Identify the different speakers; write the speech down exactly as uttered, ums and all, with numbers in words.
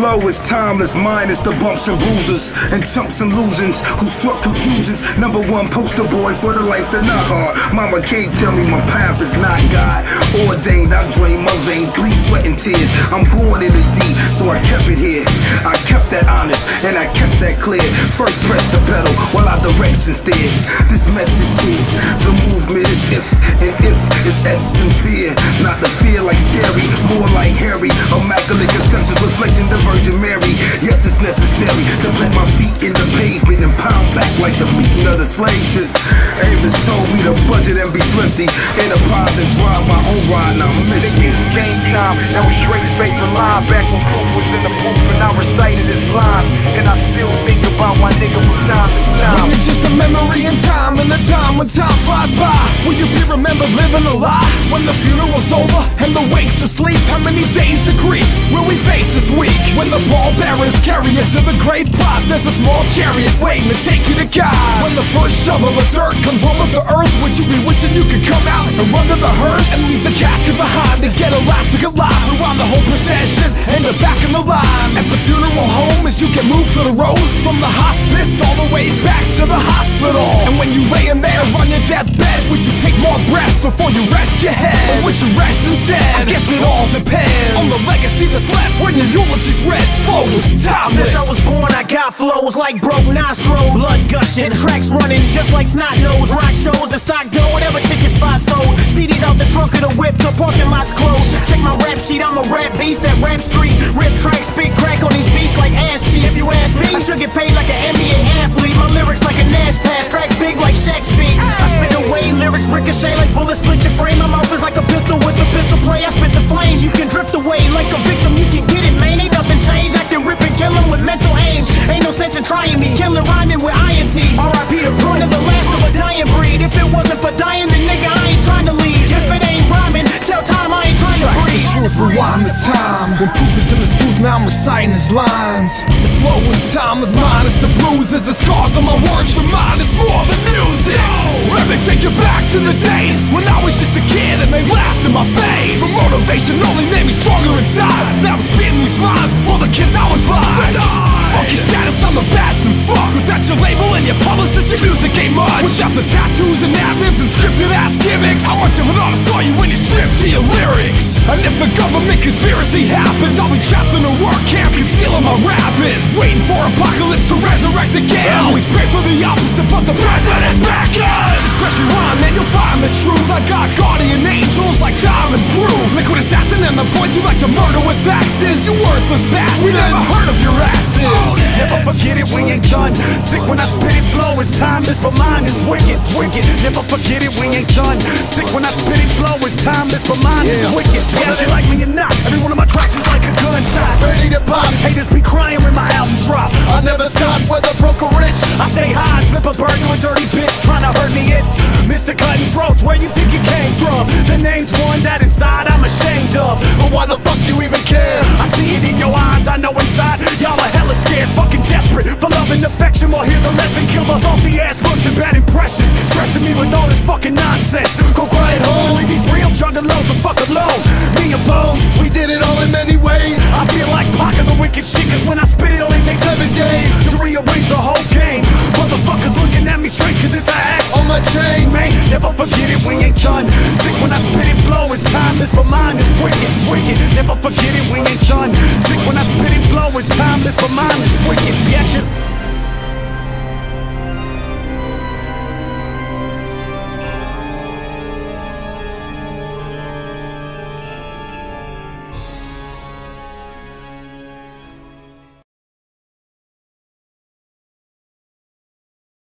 Speaker 1: flow is timeless, mine is the bumps and bruises and chumps and illusions who struck confusions. Number one poster boy for the life that not hard. Mama can't tell me my path is not God ordained. I drain my veins, bleed sweat and tears. I'm born in the D, so I kept it here. I kept that honest and I kept that clear. First press the pedal while our directions steer. This message here, the movement is if, and if is etched in fear. Not the fear like scary, more like Harry. Immaculate consensus, reflection the Virgin Mary. Yes, it's necessary to plant my feet in the pavement and pound back like the beating of the slave ships. Amos told me to budget and be thrifty, enterprise and drive my own ride. Now miss me.
Speaker 2: Game time, now we straight face the line. Back when proof was in the booth and I recited his lines, and I still think about my nigga from time to time.
Speaker 3: When you're just a memory in time, and the time when time flies by, will you be remembered living a lie? When the funeral's over and the wake's asleep, how many days of grief will we face this week? When the pallbearers carry you to the grave plot, there's a small chariot waiting to take you to God. When the first shovel of dirt comes over the earth, would you be wishing you could come out and run to the hearse and leave the casket behind to get elastic alive around the whole procession and the back of the line? At the funeral home as you get moved to the rows, from the hospice all the way back to the hospital. And when you lay in there on your deathbed, would you take more breaths before you rest your head? Or would you rest instead? I guess it all depends on the legacy that's left when your eulogy's read. Flow is timeless.
Speaker 4: Since I was born I got flows like broke nostrils, blood gushing, tracks running just like snot nose. Rock shows, the stock dough, whatever ticket spot sold. C Ds out the trunk of the whip till parking lots closed. Check my rap sheet, I'm a rap beast at Rap Street. Rip tracks, spit crack on these beats like ass cheeks. If you ask me, I should get paid like an N B A athlete. My lyrics like a Nash pass, tracks big like Shaq's beat. I spit away lyrics ricochet like bullets split your frame. My mouth is like a pistol with a pistol play. I spit the flames, you can drift away like a victim. You can get it, man, ain't nothing changed. I can rip and kill him with mental aim. Ain't no sense in trying me, killing rhyming with I N T. R I P the prune is the last of a dying breed. If it wasn't for dying, then nigga I ain't trying to leave. If it ain't rhyming, tell time I ain't trying to breathe.
Speaker 3: The truth, rewind the time. When proof is in the smooth, now I'm reciting his lines. The flow is timeless, mine is the bruises. The scars on my words remind it's more than music. Let me take you back to the days when I was just a kid and they laughed in my face. For motivation only made me stronger inside. Now I'm spitting these lines for the kids I was blind. Funky status, I'm the best, and fuck without your label and your publicist, your music ain't much. Without the tattoos and ad-libs and scripted ass gimmicks, how much of an artist are you when you strip to your lyrics? And if a government conspiracy happens, I'll be trapped in a work camp, concealing my rapping, waiting for apocalypse to resurrect again. I always pray for the opposite, but the president back in. Just press rewind, man, you'll find the truth. I got guardian angels like time and proof. Liquid assassin and the boys who like to murder with axes. You worthless bastards, we never heard of your asses.
Speaker 2: Never forget it, we ain't done. Sick when I spit it, flow is timeless, but mine is wicked, wicked. Never forget it, we ain't done. Sick when I spit it, flow is timeless, but mine is wicked. Whether they like me or not, every one of my tracks is like a gunshot. Ready to pop, haters be crying when my album drop. I never stop, whether broke or rich. I stay high, flip a bird to a dirty bitch, trying to hurt me. It's Mister Cutting Throats, where you think you came from? The name's one that inside I'm ashamed of, but why the fuck you even care? I see it in your eyes, I know inside y'all are hella scared, fucking desperate for love and affection. Well, here's a lesson, kill the salty ass looks and bad impressions, stressing me with all this fucking nonsense. Go cry at home, leave these real juggalos the fuck alone. Me and Bone, we did it all in many ways. I feel like Pac of the wicked shit, cause when I spit it only takes seven days to rearrange the whole game. Motherfuckers looking at me straight cause it's a X on my chain, man. Never forget it, we ain't done. Sick when I spit it, flow is timeless, but mine is wicked, wicked. Never forget it, we ain't done.